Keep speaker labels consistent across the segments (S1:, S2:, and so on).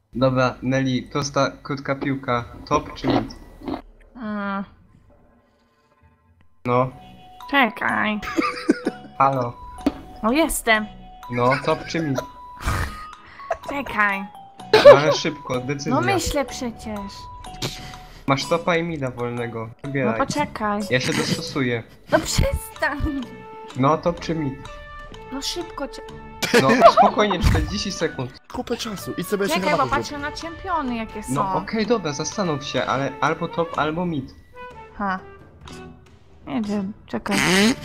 S1: Dobra, Nelly, prosta, krótka piłka. Top czy mid? No,
S2: Czekaj.
S1: halo.
S2: No jestem.
S1: No, top czy mid?
S2: Czekaj.
S1: No, ale szybko, decyzja.
S2: No myślę przecież.
S1: Masz topa i mida wolnego.
S2: No
S1: Wybieraj.
S2: poczekaj.
S1: Ja się dostosuję.
S2: No przestań.
S1: No, top czy mid?
S2: No szybko.
S1: No, spokojnie, 40 sekund.
S3: Kupę czasu i sobie jeszcze
S2: Czekaj, bo
S3: chyba
S2: patrzę na czempiony jakie są.
S1: No, okej, dobra, zastanów się, ale albo top, albo mid.
S2: Ha. Nie wiem, czekaj.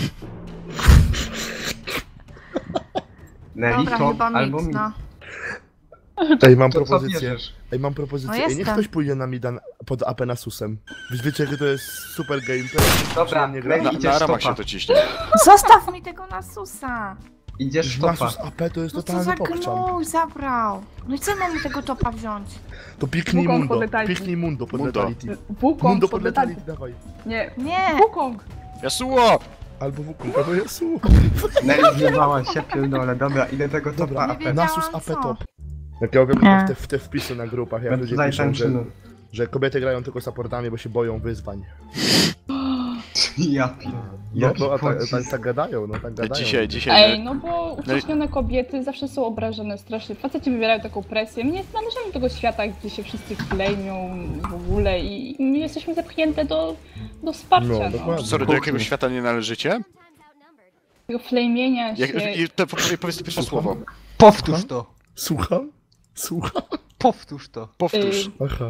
S1: Nelly,
S2: Dobra,
S1: top
S2: chyba
S1: albo
S2: mid,
S1: mid.
S2: no.
S3: Ej, mam
S1: To co
S3: propozycję.
S1: bierzesz?
S3: Ej, mam
S2: No
S3: propozycję. Ej, niech
S2: jestem.
S3: ktoś pójdzie na mida pod AP na susem. Wiecie, jakie to jest super gameplay?
S1: Dobra,
S3: Przyjemnie gra.
S1: Nelly, idziesz
S4: Na ramach
S1: topa.
S4: się to ciśnie.
S2: Zostaw mi tego Nasusa.
S1: Idziesz topa.
S3: Nasus AP to jest
S2: No co
S3: totalny
S2: za
S3: pokczam.
S2: gnój zabrał. No i co mam tego topa wziąć?
S3: To piknij
S5: Wukong
S3: Mundo.
S5: pod letality.
S3: Piknij Mundo pod
S4: Mundo.
S3: letality.
S5: Wukong
S3: Mundo
S5: pod
S3: pod
S5: letality.
S3: letality, dawaj.
S5: Nie,
S2: Nie.
S5: Wukong!
S4: Yasuo!
S3: Albo Wukong, albo Yasuo.
S1: Nelly zjebała się, pierdolę. Dobra, idę tego topa
S3: Dobra,
S1: AP.
S2: wiedziałam,
S3: Nasus AP
S2: co.
S3: top. Jak ja oglądam te wpisy na grupach, jak
S1: Będę
S3: ludzie
S1: tutaj
S3: piszą, że,
S1: tańczymy.
S3: że kobiety grają tylko supportami, bo się boją wyzwań.
S1: Ja pierdolę.
S3: No,
S1: Jaki
S3: no a
S1: pocisk.
S3: tak gadają, no tak gadają.
S4: Dzisiaj.
S5: Ej, no bo uciśnione kobiety zawsze są obrażone strasznie. Faceci wywierają taką presję. My nie należymy do tego świata, gdzie się wszyscy klejmią w ogóle i my jesteśmy zepchnięte do wsparcia,
S3: No,
S5: no.
S3: dokładnie.
S4: Sorry, do jakiego świata nie należycie?
S5: Tego flejmienia się.
S4: Powiedz to pierwsze słowo.
S1: Powtórz to.
S3: Słucham? Słucham?
S1: Powtórz to.
S4: Powtórz.
S3: Aha.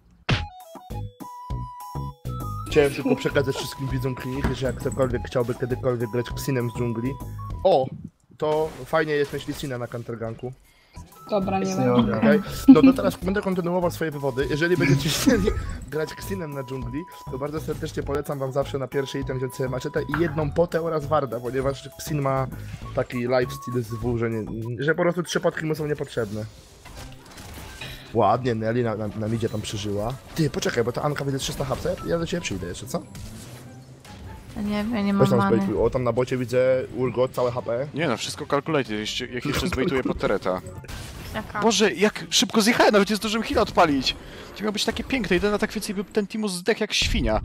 S3: Chciałem tylko przekazać wszystkim widzom kliniki, że jak ktokolwiek chciałby kiedykolwiek grać Ksinem z dżungli. O! To fajnie jest mieć Licina na counterganku.
S5: Dobra, nie
S1: Nie
S5: wiem.
S1: mogę.
S3: Okay? No to teraz będę kontynuował swoje wywody. Jeżeli będziecie chcieli grać Ksinem na dżungli, to bardzo serdecznie polecam wam zawsze na pierwszy item wziąć sobie maczetę i jedną potę oraz warda, ponieważ Ksin ma taki lifestyle z W, że po prostu 3 potki mu są niepotrzebne. Ładnie, Nelly na midzie tam przeżyła. Ty, poczekaj, bo ta Anka widzę 300 HP, ja do ciebie przyjdę jeszcze, co?
S2: Ja nie wiem, nie
S3: Weź
S2: mam
S3: tam
S2: many.
S3: zbejtuj. O, tam na bocie widzę Urgot, całe HP.
S4: Nie no, wszystko calculated, jak jeszcze zbejtuję pod tereta.
S2: Jaka?
S4: Boże, jak szybko zjechałem, nawet nie zdążyłem heal'a odpalić. To miało być takie piękne, jeden atak więcej by ten Timus zdechł jak świnia.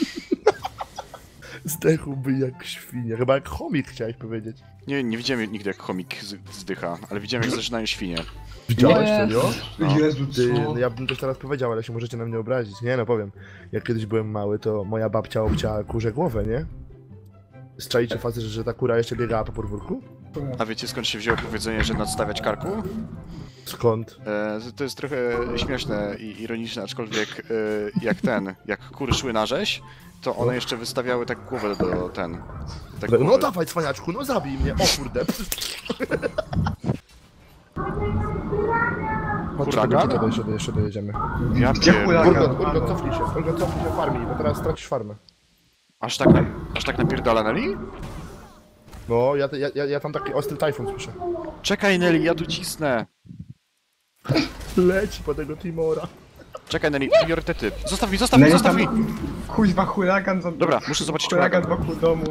S3: Zdechłby jak świnia, chyba jak chomik chciałeś powiedzieć.
S4: Nie widziałem nigdy jak chomik zdycha, ale widziałem jak zaczynają świnie.
S3: Widziałeś
S5: Nie.
S3: serio?
S4: No.
S1: Jezu,
S3: Ty,
S1: co?
S3: no ja bym też teraz powiedział, ale się możecie na mnie obrazić. Nie no, powiem. Jak kiedyś byłem mały, to moja babcia obcięła kurze głowę, nie? Zczaicie fazy, że ta kura jeszcze biegała po podwórku?
S4: A wiecie skąd się wzięło powiedzenie, że nadstawiać karku?
S3: Skąd?
S4: To jest trochę śmieszne i ironiczne, aczkolwiek jak kury szły na rzeź, to one jeszcze wystawiały tak głowę do tak
S3: No
S4: głowę.
S3: dawaj, cwaniaczku, no zabij mnie, o kurde. Chodź,
S4: Huragan?
S3: jeszcze dojedziemy.
S4: Ja
S1: Gdzie
S4: pier-
S1: huragan?
S3: Urgot, cofnij się, farmij, bo teraz tracisz farmę.
S4: Aż tak napierdala Nelly?
S3: No, ja tam taki ostry tajfun słyszę.
S4: Czekaj Nelly, ja tu cisnę.
S3: Leci po tego Timora.
S4: Czekaj Nelly, priorytety. Zostaw mi!
S1: Nelly
S4: Zostaw mi!
S1: tam... Kuźwa, huragan za...
S4: Dobra, muszę zobaczyć
S1: Huragan
S4: huragan.
S1: wokół domu.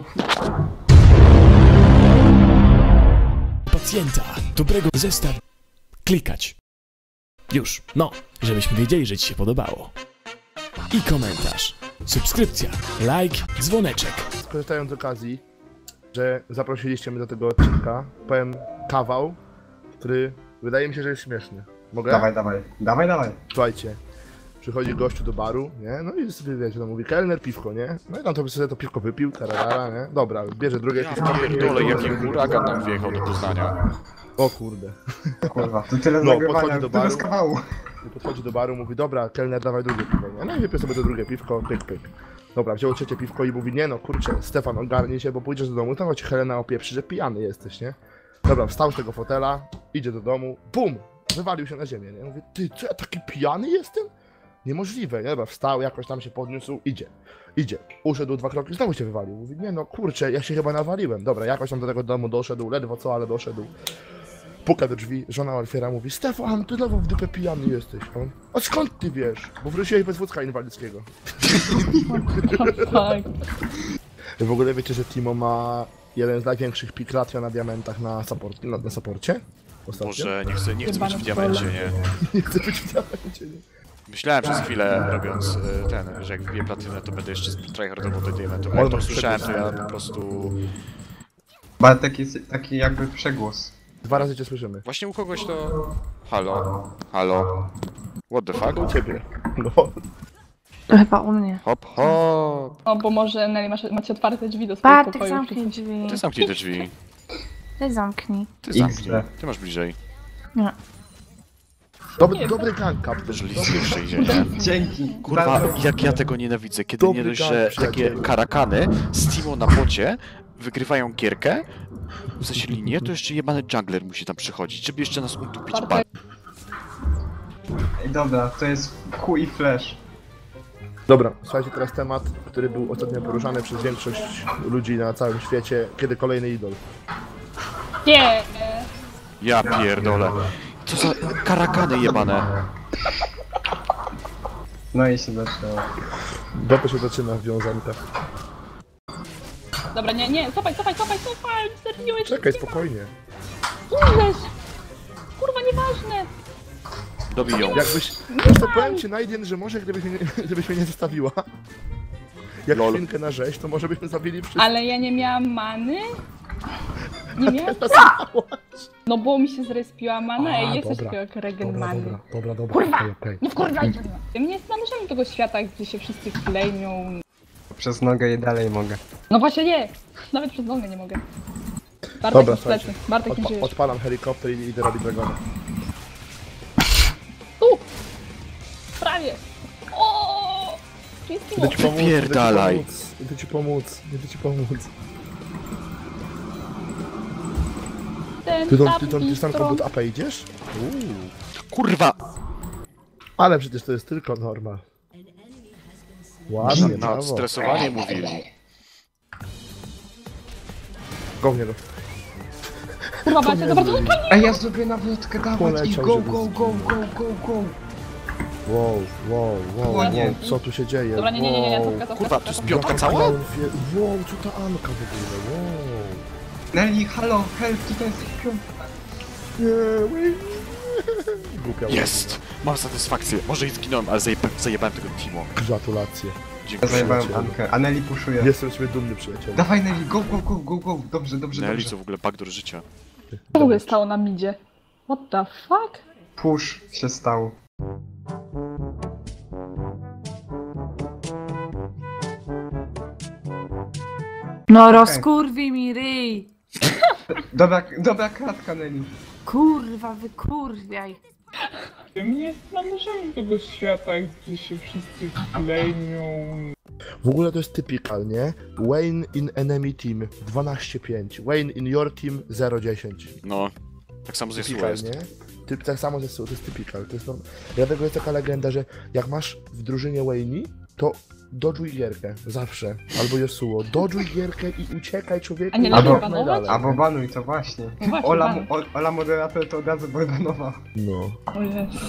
S6: Pacjenta, dobrego zestaw. Klikać. Już, no, żebyśmy wiedzieli, że ci się podobało. I komentarz, subskrypcja, like, dzwoneczek.
S3: Skorzystając z okazji, że zaprosiliście mnie do tego odcinka, powiem kawał, który wydaje mi się, że jest śmieszny. Mogę?
S1: Dawaj.
S3: Słuchajcie, przychodzi gościu do baru, nie? No i sobie wiecie, no mówi kelner, piwko, nie? No i tam to sobie to piwko wypił, tarara, nie? Dobra, bierze drugie
S4: Ja
S3: piwko.
S4: pierdolę, jaki huragan nam wjechał do Poznania.
S3: O kurde.
S1: Kurwa, to tyle
S3: No,
S1: nagrywania,
S3: podchodzi do
S1: tyle
S3: baru.
S1: z kawału.
S3: I podchodzi do baru, mówi, dobra, kelner, dawaj drugie piwo, nie? No i wypił sobie to drugie piwko, pyk, pyk. Dobra, wziął trzecie piwko i mówi, nie no, kurczę, Stefan, ogarnij się, bo pójdziesz do domu, to ci Helena opieprzy, że pijany jesteś, nie? Dobra, wstał z tego fotela, idzie do domu, bum! Wywalił się na ziemię, nie? Mówi, ty, co ja taki pijany jestem? Niemożliwe, nie? Dobra, wstał, jakoś tam się podniósł, idzie. Uszedł 2 kroki, znowu się wywalił. Mówi, nie no, kurczę, ja się chyba nawaliłem. Dobra, jakoś tam do tego domu doszedł, ledwo co, ale doszedł. Puka do drzwi, żona otwiera, mówi, Stefan, ty znowu w dupę pijany jesteś. A on, a skąd ty wiesz? Bo wróciłeś bez wózka inwalidzkiego.
S5: Tak.
S3: W ogóle wiecie, że Timo ma jeden z największych pik ratio na diamentach na saporcie? ostatnio.
S4: Boże, nie chcę być w
S5: Jebane
S4: diamencie, nie?
S3: Nie chcę być w diamencie, nie?
S4: Myślałem przez chwilę, robiąc że jak wbiję platynę, to będę jeszcze tryhardował do diamentu.
S3: Ale
S4: Jak to
S3: masz
S4: usłyszałem, to
S3: przegłos.
S4: ja po prostu...
S1: Ale taki jakby przegłos.
S3: 2 razy cię słyszymy.
S4: Właśnie u kogoś to... Halo? Halo? What the fuck?
S3: U ciebie. No.
S2: To chyba u mnie.
S4: Hop, hop!
S5: O, bo może Nelly macie otwarte drzwi do swojego
S2: Bartek,
S5: pokoju.
S2: zamknij drzwi.
S4: Ty zamknij te drzwi.
S2: Ty zamknij.
S4: Ty zamknij.
S1: XD.
S4: Ty masz bliżej.
S2: Nie.
S3: Dobry gang, kapten.
S4: Że listy przyjdzie, nie?
S1: Dzięki.
S4: Kurwa,
S1: Bardzo-
S4: jak ja tego nienawidzę, kiedy
S3: Dobry
S4: nie dość,
S3: gang,
S4: że
S3: przyjacielu.
S4: takie karakany z Timo na bocie wygrywają gierkę, w sensie linię, to jeszcze jebany jungler musi tam przychodzić, żeby jeszcze nas utupić.
S5: Bartek.
S1: Ej, dobra, to jest Q i Flash.
S3: Dobra, słuchajcie teraz temat, który był ostatnio poruszany przez większość ludzi na całym świecie. Kiedy kolejny idol?
S5: Nie!
S4: Ja pierdolę. Co za karakany jebane.
S1: No i się zaczęło.
S3: Dopiero się zaczyna w wiązankach.
S5: Dobra, nie, cofaj! Zerwiłeś!
S3: Czekaj, spokojnie.
S5: Ileż! Kurwa, nieważne!
S4: Dobiją.
S3: Jakbyś... Wiesz co, powiem ci Najdien, że może gdybyś mnie nie zostawiła, jak
S4: Lol.
S3: chwilkę na rzeź, to może byśmy zabili wszystko.
S5: Ale ja nie miałam many? Nie miałam? No bo mi się zrespiła mana,
S3: A,
S5: ej, jest coś
S3: dobra.
S5: takiego jak regen many.
S3: Dobra,
S5: Kurwa!
S3: okej.
S5: Nie wkurwajcie mnie! My nie znaleźliśmy tego świata, gdzie się wszyscy klejmią.
S1: Przez nogę i dalej mogę.
S5: No właśnie nie! Nawet przez nogę nie mogę. Bartek
S3: Dobra,
S5: jest plecy.
S3: słuchajcie.
S5: Bartek nie żyjesz.
S3: Odpalam helikopter i idę robić dragona.
S5: Prawie! O! Tu jest Timo.
S3: Idę ci pomóc,
S4: Wypierdalaj.
S3: Idę ci pomóc.
S5: Ten
S3: Ty sam komut AP idziesz?
S4: Kurwa!
S3: Ale przecież to jest tylko normal. Ładnie,
S4: Na
S3: brawo.
S4: stresowanie mówili.
S3: Go w niego.
S5: Kurwa, Bartek, dobra, to
S1: Ej, ja zrobię nawrotkę, dawać i
S3: Poleciał,
S1: go,
S3: żeby
S1: go, go, go, go, go.
S3: Wow,
S1: O nie.
S3: co tu się dzieje?
S5: Dobra, nie,
S3: Wow.
S5: cofka.
S4: Kurwa, to jest piątka
S3: Jaka
S4: cała?
S3: Wow, co ta Anka w ogóle, wow.
S1: Nelly, halo, help, tutaj jest piątka.
S3: Nie, głupia.
S4: Jest! Mam satysfakcję. Może i zginąłem, ale zajebałem tego Timo.
S3: Gratulacje.
S1: Ja
S4: Dziękuję.
S1: zajebałem
S3: przyjacielu.
S1: Ankę, a Nelly puszuje.
S3: Jestem z ciebie dumny, przyjacielu.
S1: Dawaj Nelly, go, go, go, go, go. Dobrze, dobrze,
S4: Nelly,
S1: dobrze.
S4: co w ogóle backdoor życia.
S5: Co w ogóle stało na midzie? What the fuck?
S1: Push się stał.
S2: No rozkurwi mi ryj.
S1: Dobra kratka Nelly.
S2: Kurwa, wykurwiaj.
S7: Nie znaleźliśmy tego świata, gdzie się wszyscy klejmią.
S3: W ogóle to jest typical, nie? Wayne in enemy team 12-5. Wayne in your team 0-10.
S4: No. Tak samo z Yasuo
S3: Typical,
S4: jest.
S3: nie? Tak samo ze Yasuo, to jest typical. To jest dlatego jest taka legenda, że jak masz w drużynie Wayne, to dodżuj gierkę. Zawsze. Albo Yasuo. Dodżuj gierkę i uciekaj, człowieku.
S5: A nie
S1: lepiej
S3: jak
S5: banować?
S3: najdalej.
S1: Albo banuj to właśnie.
S5: No właśnie,
S1: Ola,
S5: banuj.
S1: Ola moderator to od razu banował.
S3: No.
S5: O Jezu.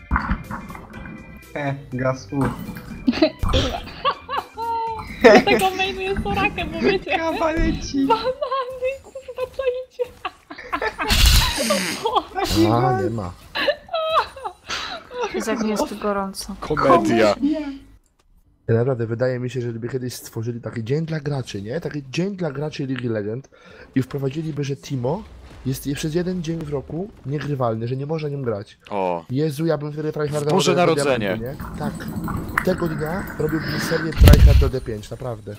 S1: Gas U.
S5: Kurwa. Tego mainu jest orakiem, bo wiecie.
S1: Kabaleci.
S5: Banany, kurwa, co idzie?
S3: A, nie ma.
S2: Jak mi jest tu gorąco.
S4: Komedia.
S3: Ja naprawdę wydaje mi się, że gdyby kiedyś stworzyli taki dzień dla graczy, nie? Taki dzień dla graczy Ligi Legend i wprowadziliby, że Timo jest przez jeden dzień w roku niegrywalny, że nie może nim grać.
S4: O.
S3: Jezu, ja bym wtedy tryhardował
S4: Boże
S3: do
S4: Narodzenie.
S3: diamentu, nie? Tak. Tego dnia robiłbym serię tryhard do D5, naprawdę.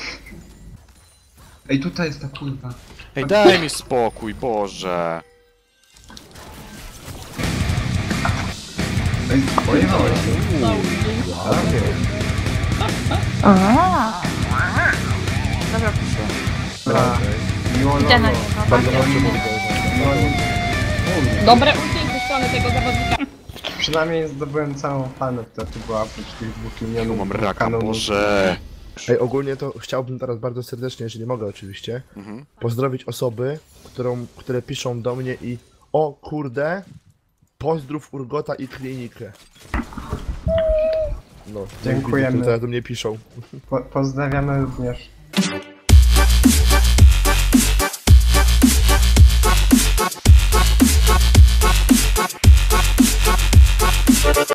S1: Ej, tutaj jest ta kurwa.
S4: Ej, daj mi spokój, Boże.
S1: Ej, pojechałeś.
S2: Dobra, proszę.
S1: Dobra.
S2: Idę na niego.
S3: Bardzo
S2: Bartek,
S3: dobrze
S2: idę.
S5: Dobre ucięcie ze strony tego zawodnika.
S1: Przynajmniej zdobyłem całą fanę, która tu była oprócz tych 2
S4: Tu
S1: milionów.
S4: mam raka,
S1: kanonów.
S4: Boże.
S3: Ej, ogólnie to chciałbym teraz bardzo serdecznie, jeżeli mogę oczywiście,
S4: Mhm.
S3: pozdrowić osoby, które piszą do mnie i o kurde, pozdrów Urgota i klinikę. No,
S1: Dziękujemy.
S3: Teraz do mnie piszą.
S1: Pozdrawiamy również.